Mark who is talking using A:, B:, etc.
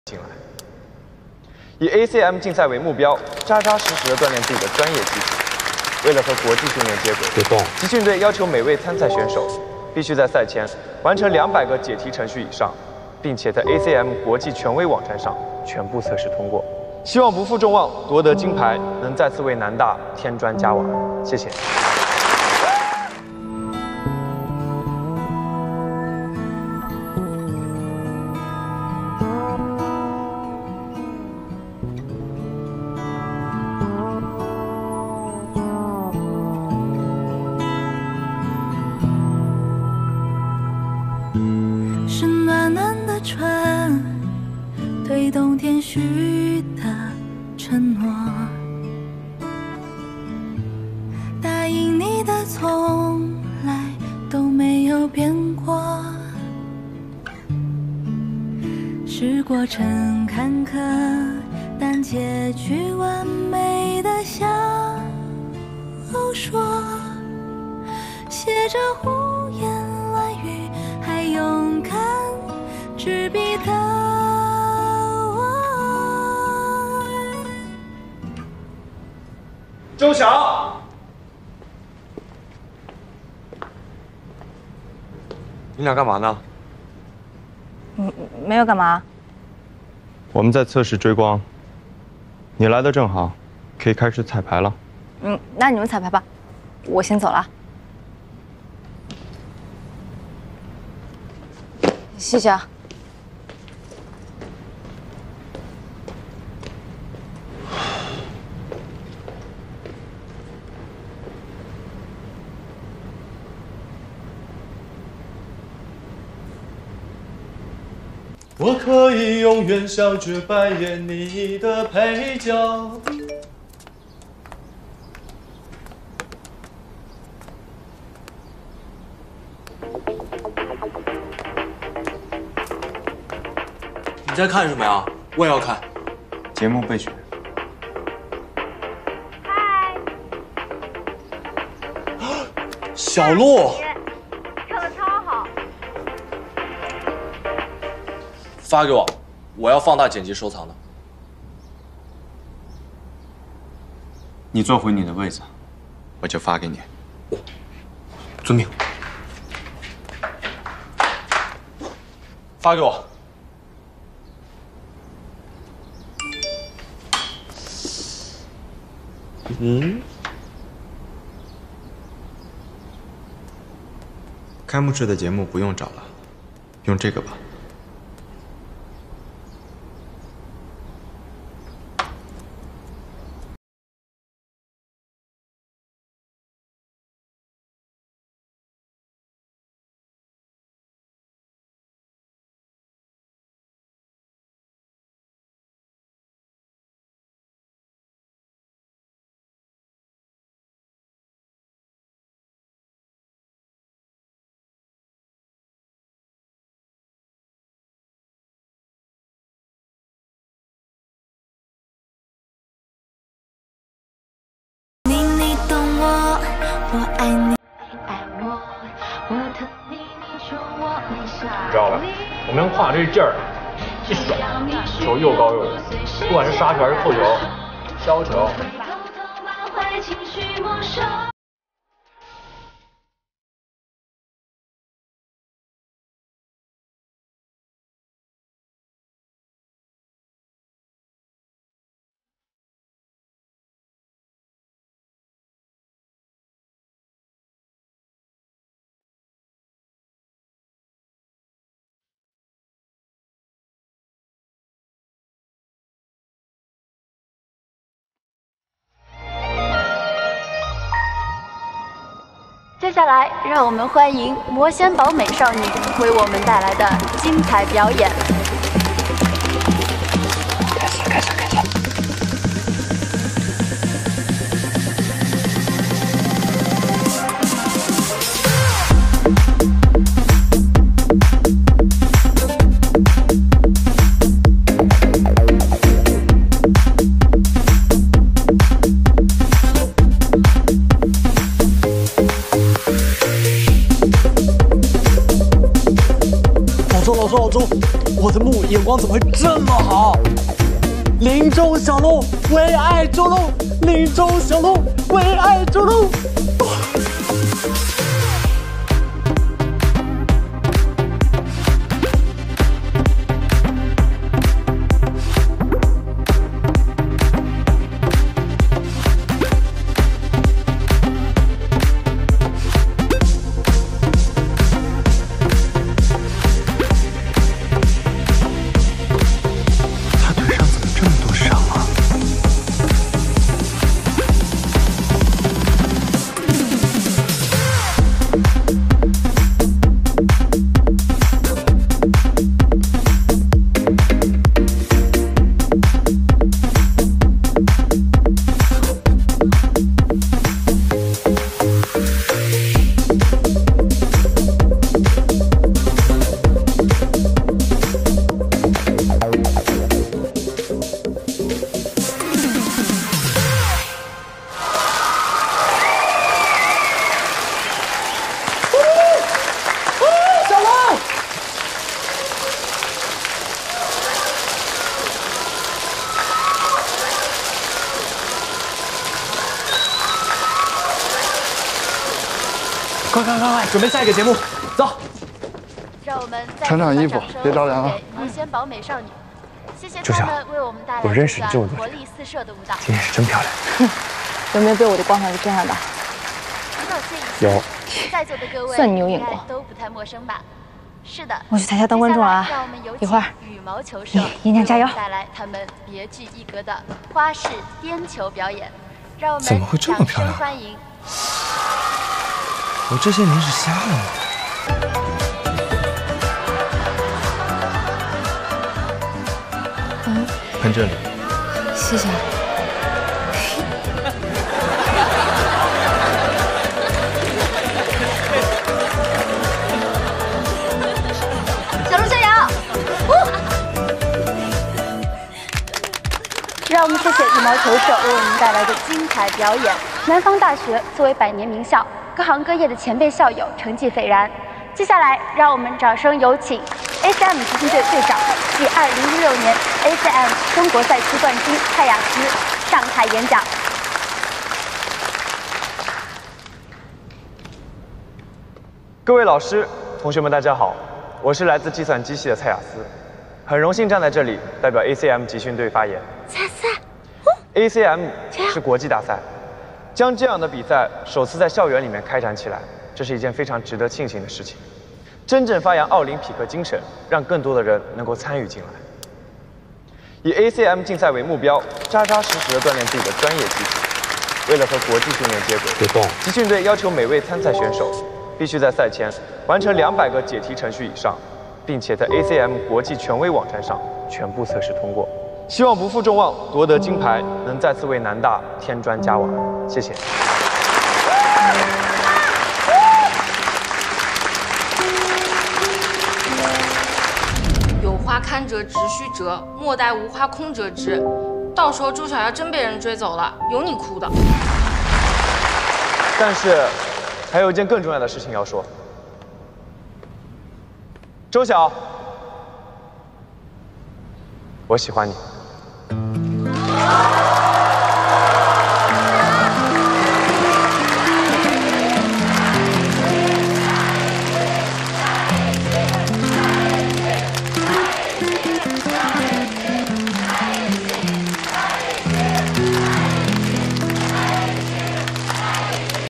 A: 进来。以 ACM 竞赛为目标，扎扎实实地锻炼自己的专业技术。为了和国际训练接轨，
B: 别动。
A: 集训队要求每位参赛选手必须在赛前完成200个解题程序以上，并且在 ACM 国际权威网站上全部测试通过。希望不负众望，夺得金牌，能再次为南大添砖加瓦。谢谢。
C: 是暖暖的春，推动天许的承诺，答应你的从来都没有变过。是过程坎坷，但结局完美的小说，写着胡言乱语。 还勇敢执笔的我，
A: 周晓，你俩干嘛呢？
D: 没有干嘛。
A: 我们在测试追光，你来的正好，可以开始彩排了。
D: 那你们彩排吧，我先走了。 谢谢啊。
E: 我可以永远笑着扮演你的配角。
B: 你在看什么呀？我也要看。
A: 节目备选。
F: 嗨，
B: 小鹿，
F: 跳的超好。
B: 发给我，我要放大剪辑收藏的。
A: 你坐回你的位子，我就发给你。
B: 遵命。发给我。
A: 开幕式的节目不用找了，用这个吧。
C: 我爱你，
F: 爱我，我疼你，你说我没啥。
G: 知道吧？我们跨这劲儿，一甩，球又高又远，不管是杀球还是扣球，削球。
F: 接下来，让我们欢迎魔仙堡美少女为我们带来的精彩表演。
B: 开始。老周，
E: 我的木眼光怎么会这么好？林中小路，为爱筑路；林中小路，为爱筑路。快，准备下一个节目，走。
F: 让我们
H: 穿上衣服，别着凉了。
F: 魔仙堡美少女，谢谢
A: 朱晓
F: 她们为我们带来
A: 我认识你这么多年
F: 活力四射的舞蹈。
A: 今天是真漂亮。
D: 有没有被我的光环给震撼到？
F: 舞蹈界
A: 有，
F: 在座的各位
D: 算你有眼光
F: 应该都不太陌生吧？是的，
D: 我去台下当观众了啊！
F: 让我们有
D: 一会儿
F: 请羽毛球社
D: 姨娘加油
F: 为我们带来他们别具一格的花式颠球表演，让我们
A: 怎么会这么漂亮
F: 掌声欢迎。
A: 我这些年是瞎了吗？喷这里。
D: 谢谢。
F: 小鹿加油！让我们谢谢羽毛球社为我们带来的精彩表演。南方大学作为百年名校，各行各业的前辈校友成绩斐然。接下来，让我们掌声有请 ACM 集训队队长暨2016年 ACM 中国赛区冠军蔡雅思上台演讲。
A: 各位老师、同学们，大家好，我是来自计算机系的蔡雅思，很荣幸站在这里代表 ACM 集训队发言。ACM 是国际大赛，将这样的比赛首次在校园里面开展起来，这是一件非常值得庆幸的事情。真正发扬奥林匹克精神，让更多的人能够参与进来。以 ACM 竞赛为目标，扎扎实实地锻炼自己的专业技术。为了和国际训练接轨，
G: 别动。
A: 集训队要求每位参赛选手必须在赛前完成200个解题程序以上，并且在 ACM 国际权威网站上全部测试通过。希望不负众望，夺得金牌，能再次为南大添砖加瓦。谢谢。
I: 有花堪折直须折，莫待无花空折枝。到时候周晓要真被人追走了，有你哭的。
A: 但是，还有一件更重要的事情要说。周晓，我喜欢你。